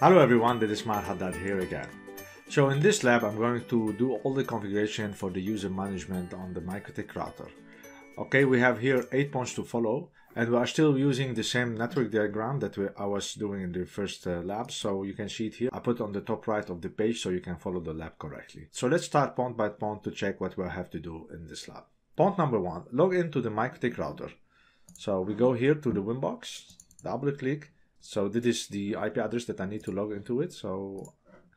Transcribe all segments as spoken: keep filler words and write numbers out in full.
Hello everyone, this is Smart Haddad here again. So in this lab I'm going to do all the configuration for the user management on the MikroTik router. Okay, we have here eight points to follow and we are still using the same network diagram that we, I was doing in the first uh, lab. So you can see it here. I put on the top right of the page so you can follow the lab correctly. So let's start point by point to check what we have to do in this lab. Point number one, log into the MikroTik router. So we go here to the Winbox, double click. So this is the I P address that I need to log into it. So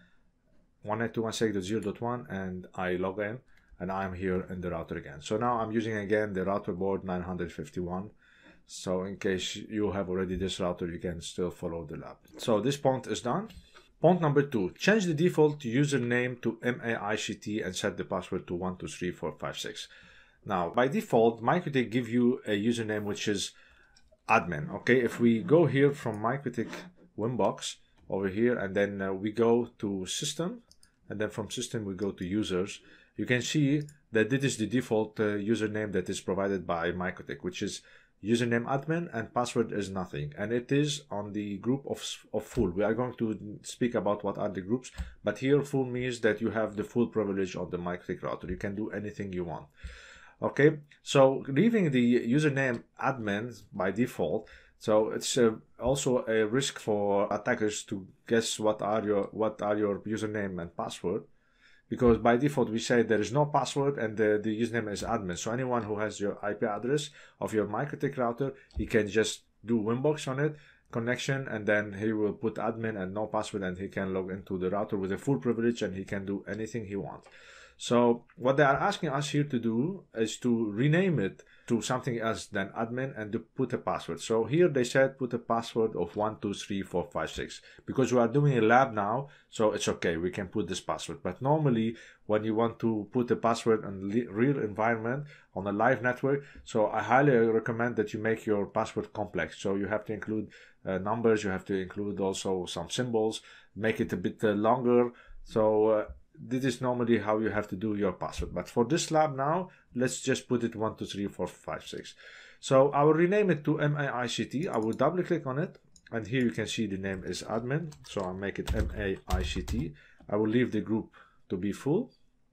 one ninety-two dot one sixty dot zero dot one and I log in and I'm here in the router again. So now I'm using again the router board nine fifty-one. So in case you have already this router, you can still follow the lab. So this point is done. Point number two, change the default username to M A I C T and set the password to one two three four five six. Now by default, MikroTik give you a username which is admin. Okay, if we go here from MikroTik Winbox over here and then uh, we go to system and then from system we go to users, you can see that this is the default uh, username that is provided by MikroTik, which is username admin and password is nothing, and it is on the group of, of full. We are going to speak about what are the groups, but here full means that you have the full privilege on the MikroTik router. You can do anything you want. Okay, so leaving the username admin by default, so it's uh, also a risk for attackers to guess what are your what are your username and password, because by default we say there is no password and the, the username is admin. So anyone who has your I P address of your MikroTik router, he can just do Winbox on it, connection, and then he will put admin and no password and he can log into the router with a full privilege and he can do anything he wants. So what they are asking us here to do is to rename it to something else than admin and to put a password. So here they said put a password of one two three four five six. Because we are doing a lab now, so it's okay, we can put this password. But normally when you want to put a password in real environment on a live network, so I highly recommend that you make your password complex. So you have to include uh, numbers, you have to include also some symbols, make it a bit uh, longer. So uh, this is normally how you have to do your password. But for this lab now, let's just put it one two three four five six. So I will rename it to M A I C T. I will double click on it. And here you can see the name is admin. So I'll make it M A I C T. I will leave the group to be full.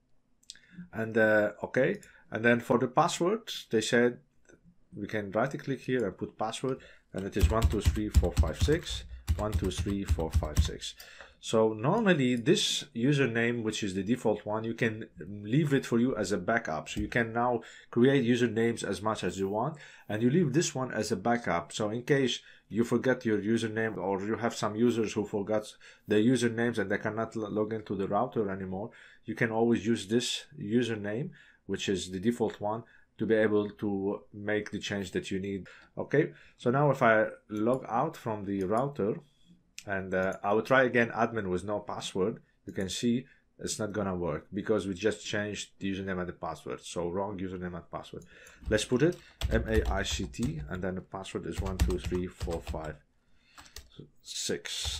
And uh, okay. And then for the password, they said we can right click here and put password. And it is one two three four five six. one two three four five six. So normally this username, which is the default one, you can leave it for you as a backup. So you can now create usernames as much as you want and you leave this one as a backup. So in case you forget your username or you have some users who forgot their usernames and they cannot log into the router anymore, you can always use this username, which is the default one, to be able to make the change that you need. Okay, so now if I log out from the router, and uh, I will try again admin with no password, you can see it's not gonna work because we just changed the username and the password. So wrong username and password. Let's put it M A I C T and then the password is one two three four five six.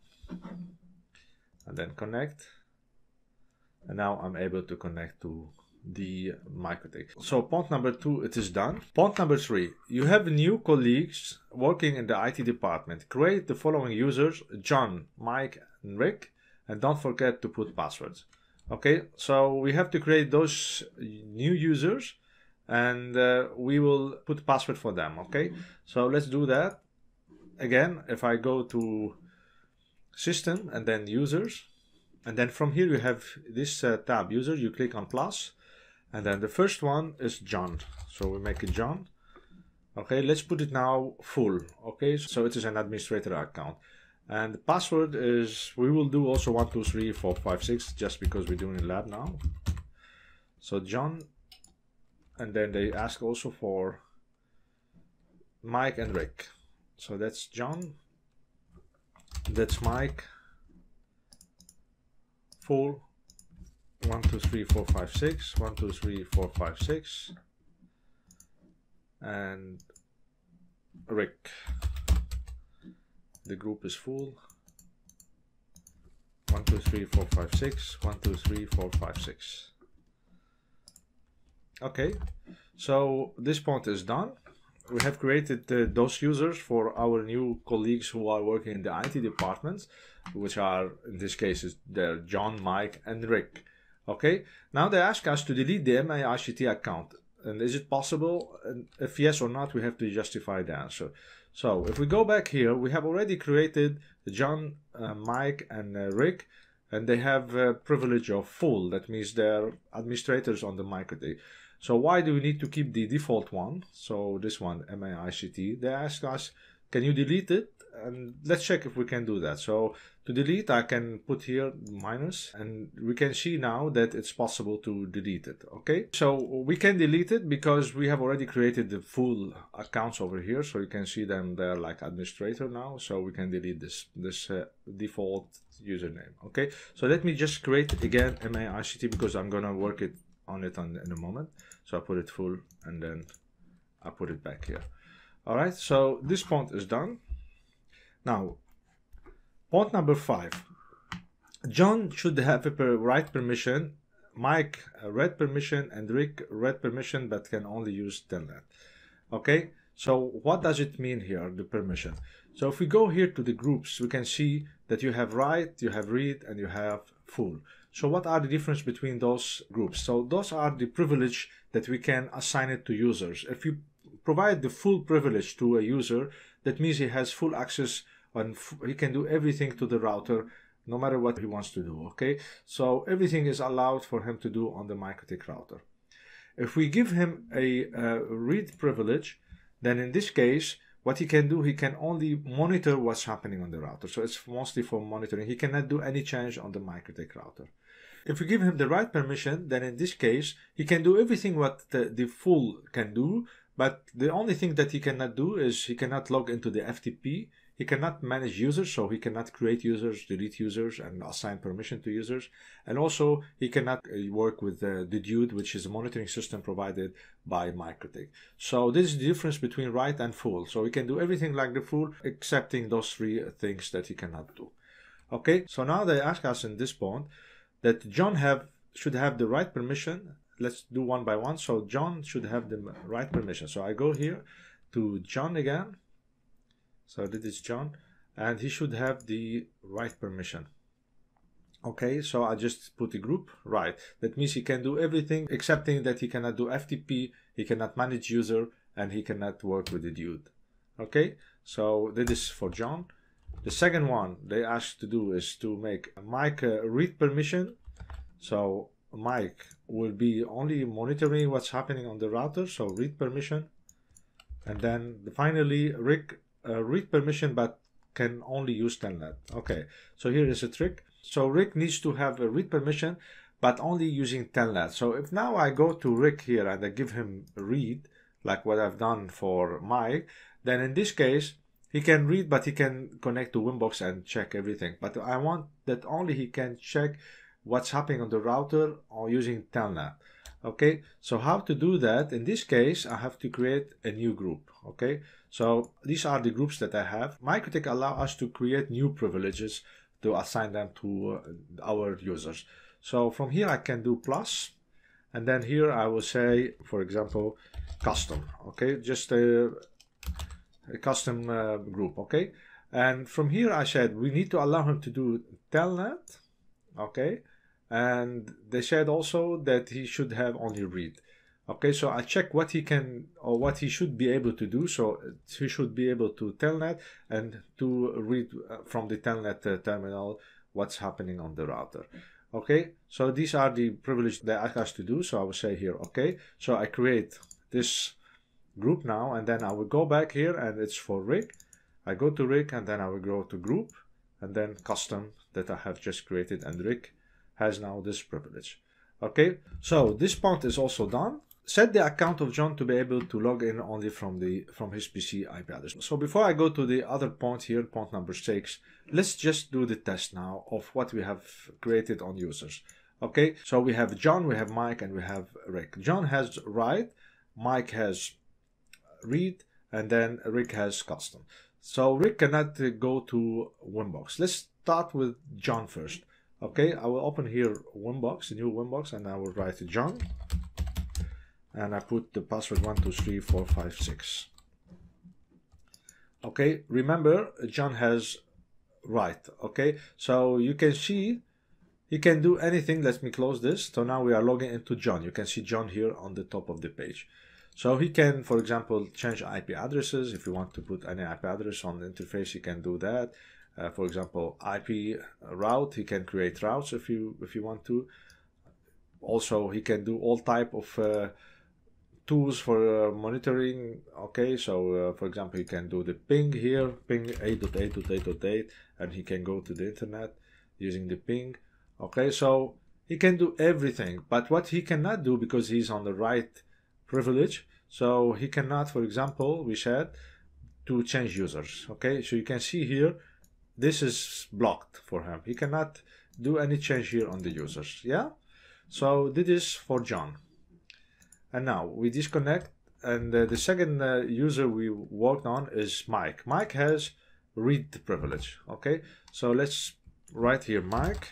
And then connect. And now I'm able to connect to the MikroTik. So point number two, it is done. Point number three, you have new colleagues working in the I T department. Create the following users: John, Mike, and Rick, and don't forget to put passwords. Okay, so we have to create those new users and uh, we will put password for them. Okay, so let's do that. Again, if I go to system and then users, and then from here you have this uh, tab users, you click on plus. And then the first one is John. So we make it John. Okay, let's put it now full. Okay, so it is an administrator account. And the password is, we will do also one two three four five six just because we're doing a lab now. So John, and then they ask also for Mike and Rick. So that's John, that's Mike, full. one two three four five six, one two three four five six, and Rick. The group is full. one two three four five six, one two three four five six. Okay, so this point is done. we have created uh, those users for our new colleagues who are working in the I T departments, which are, in this case, is they're John, Mike, and Rick. Okay, now they ask us to delete the M A I C T account. And is it possible? And if yes or not, we have to justify the answer. So if we go back here, we have already created John, uh, Mike, and uh, Rick, and they have a privilege of full. That means they're administrators on the MikroTik. So why do we need to keep the default one? So this one, M A I C T, they ask us, can you delete it? And let's check if we can do that. So to delete, I can put here minus, and we can see now that it's possible to delete it. Okay, so we can delete it because we have already created the full accounts over here. So you can see them there like administrator now. So we can delete this this uh, default username. Okay, so let me just create again M A I C T because I'm gonna work it on it on, in a moment. So I put it full and then I put it back here. All right, so this point is done. Now, point number five. John should have a per right permission, Mike a read permission, and Rick read permission, but can only use telnet. Okay, so what does it mean here, the permission? So if we go here to the groups, we can see that you have write, you have read, and you have full. So what are the difference between those groups? So those are the privilege that we can assign it to users. If you provide the full privilege to a user, that means he has full access and he can do everything to the router, no matter what he wants to do. Okay, so everything is allowed for him to do on the MikroTik router. If we give him a uh, read privilege, then in this case, what he can do, he can only monitor what's happening on the router. So it's mostly for monitoring. He cannot do any change on the MikroTik router. If we give him the write permission, then in this case, he can do everything what the, the full can do, but the only thing that he cannot do is he cannot log into the F T P. He cannot manage users, so he cannot create users, delete users, and assign permission to users. And also, he cannot work with uh, the Dude, which is a monitoring system provided by MikroTik. So this is the difference between write and full. So he can do everything like the full, excepting those three things that he cannot do. Okay, so now they ask us in this point that John have should have the write permission. Let's do one by one. So John should have the write permission. So I go here to John again. So this is John, and he should have the write permission. Okay, so I just put the group right. That means he can do everything excepting that he cannot do F T P, he cannot manage user, and he cannot work with the Dude. Okay, so this is for John. The second one they asked to do is to make Mike a read permission. So Mike will be only monitoring what's happening on the router, so read permission. And then finally Rick uh, read permission but can only use telnet. Okay, so here is a trick. So Rick needs to have a read permission but only using telnet. So if now I go to Rick here and I give him read, like what I've done for Mike, then in this case he can read but he can connect to Winbox and check everything. But I want that only he can check what's happening on the router or using telnet. Okay, so how to do that? In this case, I have to create a new group. Okay, so these are the groups that I have. MikroTik allow us to create new privileges to assign them to uh, our users. So from here I can do plus, and then here I will say, for example, custom. Okay, just a, a custom uh, group. Okay, and from here I said we need to allow him to do telnet. Okay, and they said also that he should have only read. Okay, so I check what he can or what he should be able to do. So he should be able to telnet and to read from the telnet uh, terminal what's happening on the router. Okay, so these are the privileges they ask us to do. So I will say here, okay, so I create this group now, and then I will go back here and it's for Rick. I go to Rick and then I will go to group and then custom that I have just created, and Rick has now this privilege. Okay, so this point is also done. Set the account of John to be able to log in only from the from his P C I P address. So before I go to the other point here, point number six, let's just do the test now of what we have created on users. Okay, so we have John, we have Mike, and we have Rick. John has write, Mike has read, and then Rick has custom. So Rick cannot uh, go to Winbox. Let's start with John first. Okay, I will open here Winbox, a new Winbox, and I will write John. And I put the password one two three four five six. Okay, remember John has right. Okay, so you can see he can do anything. Let me close this. So now we are logging into John. You can see John here on the top of the page. So he can, for example, change I P addresses. If you want to put any I P address on the interface, he can do that. Uh, for example, I P route, he can create routes if you if you want to. Also, he can do all type of uh, tools for uh, monitoring. Okay, so uh, for example, he can do the ping here, ping eight dot eight dot eight dot eight, and he can go to the internet using the ping. Okay, so he can do everything, but what he cannot do, because he's on the right privilege, so he cannot, for example, we said to change users. Okay, so you can see here this is blocked for him. He cannot do any change here on the users. Yeah, so this is for John. And now we disconnect, and uh, the second uh, user we worked on is Mike. Mike has read privilege. Okay, so let's write here Mike.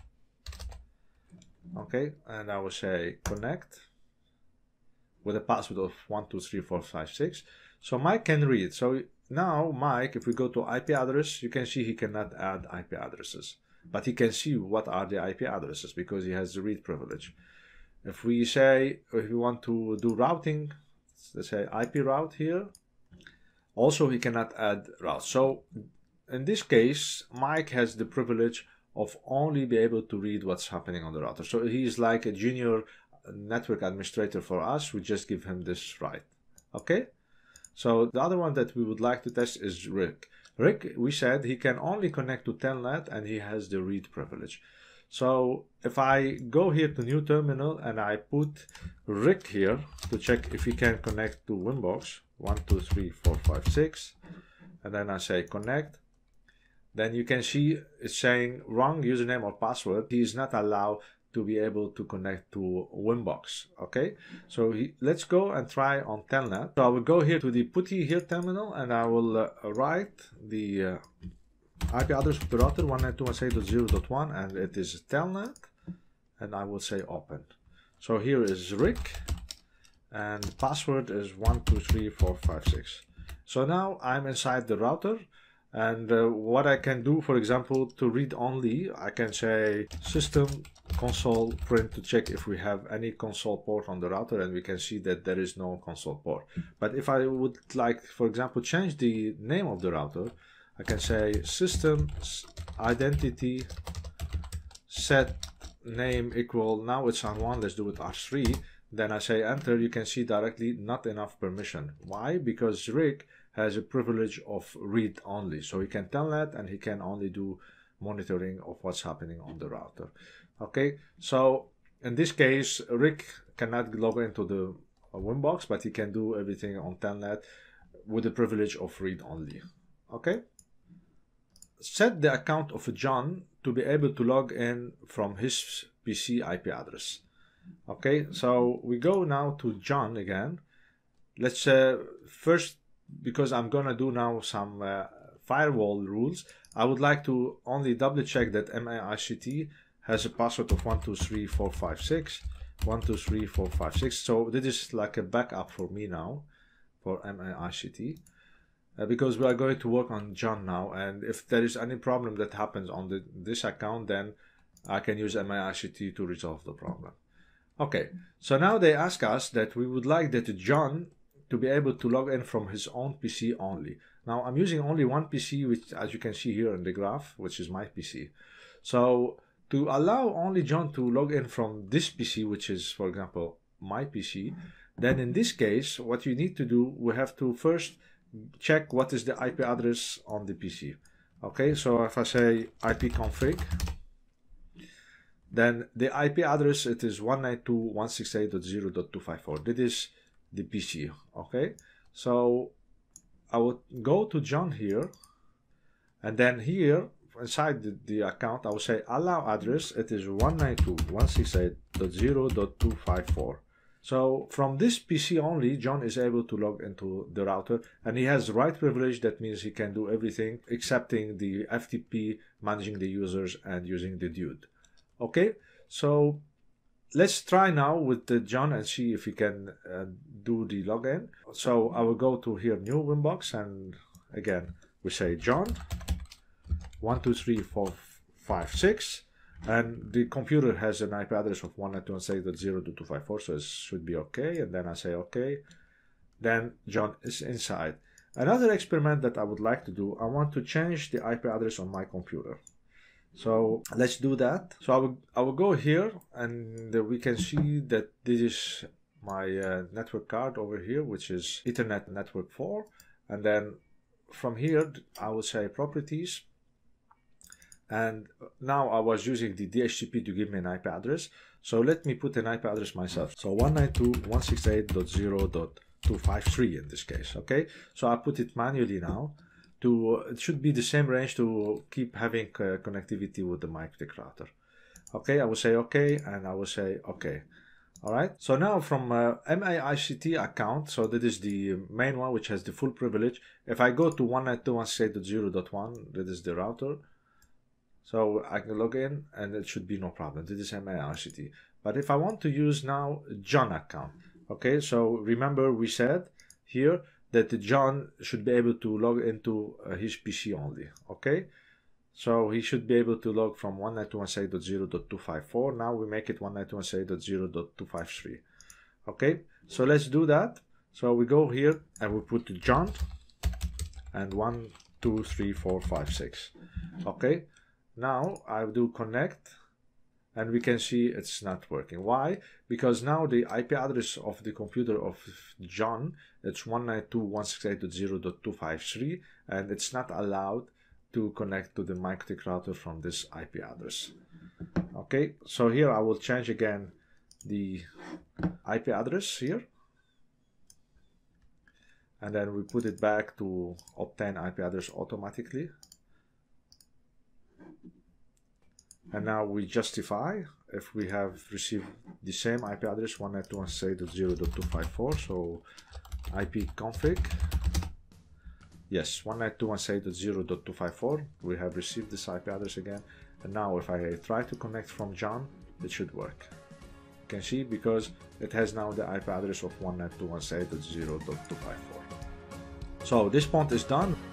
Okay, and I will say connect with a password of one two three four five six. So Mike can read. So now Mike, if we go to I P address, you can see he cannot add I P addresses, but he can see what are the I P addresses because he has the read privilege. If we say, if we want to do routing, let's say I P route here, also he cannot add routes. So in this case, Mike has the privilege of only be able to read what's happening on the router. So he's like a junior network administrator for us. We just give him this right. Okay. So the other one that we would like to test is Rick. Rick, we said he can only connect to Telnet and he has the read privilege. So if I go here to new terminal and I put Rick here to check if he can connect to Winbox one two three four five six, and then I say connect, then you can see it's saying wrong username or password. He is not allowed to be able to connect to Winbox. Okay, so he, let's go and try on Telnet. So I will go here to the putty here terminal and I will uh, write the uh, I P address of the router one ninety-two dot one sixty dot zero dot one, and it is Telnet, and I will say open. So here is Rick and password is one two three four five six. So now I'm inside the router. And uh, what I can do, for example, to read only, I can say system console print to check if we have any console port on the router, and we can see that there is no console port. But if I would like, for example, change the name of the router, I can say system identity set name equal, now it's on one, let's do it R three. Then I say enter, you can see directly not enough permission. Why? Because Rick has a privilege of read only, so he can telnet and he can only do monitoring of what's happening on the router. Okay, so in this case Rick cannot log into the Winbox, but he can do everything on telnet with the privilege of read only. Okay, set the account of John to be able to log in from his P C I P address. Okay, so we go now to John again. Let's uh, first, because I'm gonna do now some uh, firewall rules, I would like to only double check that M A I C T has a password of one two three four five six, one two three four five six. So this is like a backup for me now for M A I C T, uh, because we are going to work on John now, and if there is any problem that happens on the, this account, then I can use M A I C T to resolve the problem. Okay, so now they ask us that we would like that John to be able to log in from his own P C only. Now I'm using only one P C, which as you can see here in the graph, which is my P C. So to allow only John to log in from this P C, which is, for example, my P C, then in this case, what you need to do, we have to first check what is the I P address on the P C. Okay, so if I say ipconfig, then the I P address, it is one ninety-two dot one sixty-eight dot zero dot two fifty-four. This is the P C. Okay, so I would go to John here, and then here inside the, the account I will say allow address, it is one ninety-two dot one sixty-eight dot zero dot two fifty-four. So from this P C only, John is able to log into the router, and he has write privilege. That means he can do everything excepting the F T P, managing the users and using the dude. Okay, so let's try now with the John and see if we can uh, do the login. So I will go to here new Winbox, and again, we say John one two three four five six, and the computer has an I P address of one ninety-two dot one sixty-eight dot zero dot two fifty-four, so it should be okay. And then I say okay. Then John is inside. Another experiment that I would like to do, I want to change the I P address on my computer. So let's do that. So I will, I will go here, and we can see that this is my uh, network card over here, which is Ethernet network four. And then from here, I will say properties. And now I was using the D H C P to give me an I P address. So let me put an I P address myself. So one ninety-two dot one sixty-eight dot zero dot two fifty-three in this case. Okay, so I put it manually now. To it should be the same range to keep having uh, connectivity with the MikroTik router. Okay, I will say okay, and I will say okay. All right. So now from uh, M A I C T account, so that is the main one which has the full privilege. If I go to one ninety-two dot one sixty-eight dot zero dot one, that is the router. So I can log in, and it should be no problem. This is M A I C T. But if I want to use now John account, okay. So remember we said here that John should be able to log into uh, his P C only, okay? So he should be able to log from one ninety-two dot one sixty-eight dot zero dot two fifty-four. Now we make it one ninety-two dot one sixty-eight dot zero dot two fifty-three, okay? So let's do that. So we go here and we put John and one, two, three, four, five, six, okay? Now I do connect, and we can see it's not working. Why? Because now the I P address of the computer of John, it's one ninety-two dot one sixty-eight dot zero dot two fifty-three, and it's not allowed to connect to the MikroTik router from this I P address. Okay, so here I will change again the I P address here, and then we put it back to obtain I P address automatically. And now we justify if we have received the same I P address one ninety-two dot one sixty-eight dot zero dot two fifty-four. So ipconfig, yes, one ninety-two dot one sixty-eight dot zero dot two fifty-four. We have received this I P address again. And now if I try to connect from John, it should work. You can see because it has now the I P address of one ninety-two dot one sixty-eight dot zero dot two fifty-four. So this point is done.